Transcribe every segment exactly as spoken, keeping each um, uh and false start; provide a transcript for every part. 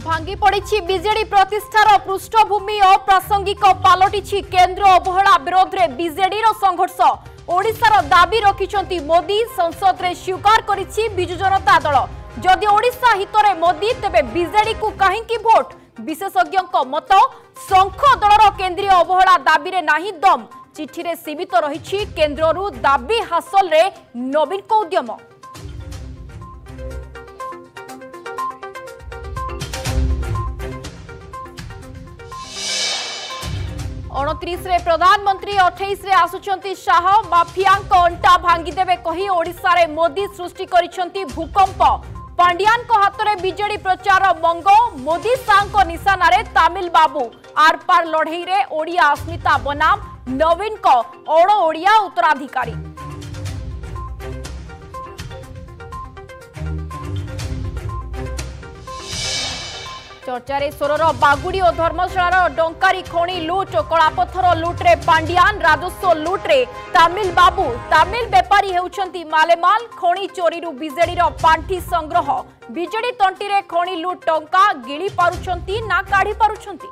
भांगी पड़ी बीजेडी प्रतिष्ठार पृष्ठभूमि अप्रासंगिक पलटि केन्द्र अवहेला विरोध में बीजेडी संघर्ष ओडिशार दाबी रखिंट मोदी संसद में स्वीकार करिछि बिजु जनता दल जदि ओडिशा हितरे मोदी तेबे बीजेडी को कहीं भोट विशेषज्ञ मत शंख दलर केन्द्रीय अवहेला दाबी रे नाही दम चिठी रे सीमित रही केन्द्ररू दाबी हासिल रे नवीन को उद्यम उनतीस रे प्रधानमंत्री अठाईस रे आसुचंती शाह माफियांक अंटा भांगीदेवे कही ओडिशा रे मोदी सृष्टि करिसंती भूकंप पांड्यान को हाथ में बीजेडी प्रचार मंग मोदी शाह निशाना रे तामिल बाबू आर पार लड़ई रे ओडिया अस्मिता बनाम नवीन को अण ओडिया उत्तराधिकारी चर्चारे सोरर बागुड़ी और धर्मशालार डंकारी खणी लुट कलापथर लुट्रे पांड्यान राजस्व लुट्रे तामिल बाबू तामिल बेपारी हेउछंती मालेमाल खणी चोरीरु बीजेडी पांठी संग्रह बीजेडी तंटी रे खणी लुट टंका गिली पारुछंती ना काढ़ी पारुछंती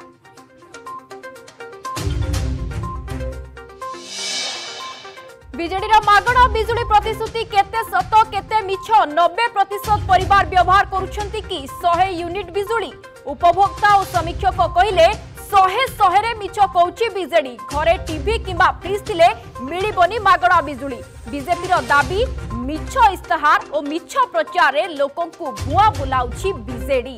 बीजेडी मागणा बिजुली प्रतिश्रुति केते सत केते मिछ नब्बे प्रतिशत परिवार व्यवहार करुछंती कि सौ यूनिट बिजुली उपभोक्ता और समीक्षक कहले शहे शहे मिछ कहूची बीजेडी घरे टीवी किंबा फ्रिज थिले मिलिबनी मागणा बिजुली बीजेपी रो दाबी मिछ इस्ताहार और मिछ प्रचार रे लोकन को भुआ बुलाउची बीजेडी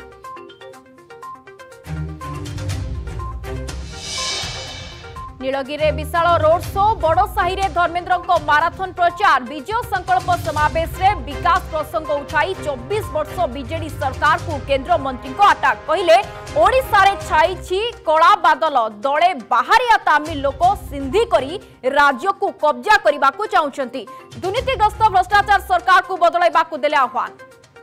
नीलगिरी विशाल road show Badasahi Dharmendra marathon प्रचार विजय संकल्प समावेश रे विकास प्रसंग उठाई चौबीस वर्ष बीजेडी सरकार को केंद्र मंत्री को अटक कहले ओडिशा रे छाई कला बादल दले बाहरिया तामिल लोक सिंधी करी राज्य को कब्जा करने को चाहते दुर्नीतिग्रस्त भ्रष्टाचार सरकार को बदलैबा को देले आह्वान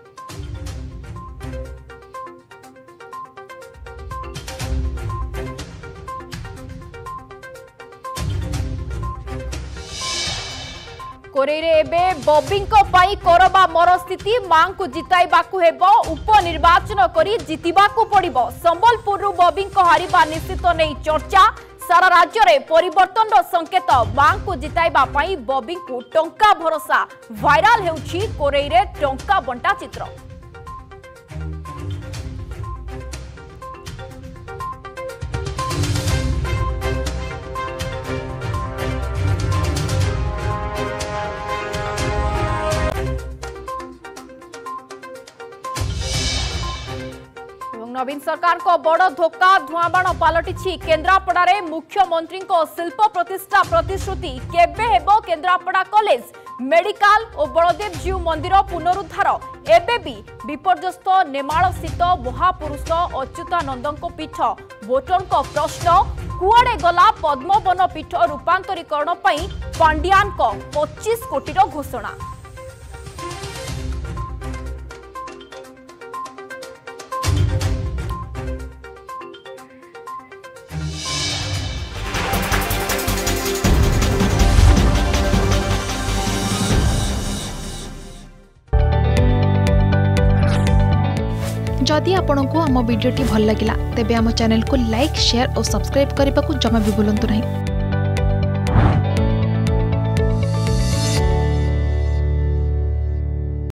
कोरेरे एबे बॉबिंग पाई करबा मर स्थिति मां को जिताइबाकू हेबो उपनिर्वाचन करी जितिबाकू पड़िबो संबलपुर रु बॉबिंग हारिबा निश्चित नहीं चर्चा सारा राज्य रे परिवर्तन संकेत मां को जिताइबा पाई बॉबिंग को टंका भरोसा वायरल हेउछि कोरेरे टंका बंटा चित्र नवीन सरकार को बड़ धोखा धुआबाण पलटि केन्द्रापड़ा रे मुख्यमंत्री को शिल्प प्रतिष्ठा प्रतिश्रुति केबे हेबो केन्द्रापड़ा कॉलेज मेडिकल और बलदेव जीव मंदिर पुनरुद्धार एबे भी विपर्यस्त नेमाल स्थित महापुरुष अच्युतानंद पीठ वोटर को प्रश्न कुआड़े गला पद्मवन पीठ रूपांतरीकरण पांड्यान को पच्चीस कोटी घोषणा जदि आपंक आम भिडी भल लगा तेब आम चैनल को लाइक शेयर और सब्सक्राइब करने को जमा भी भूलु नहीं।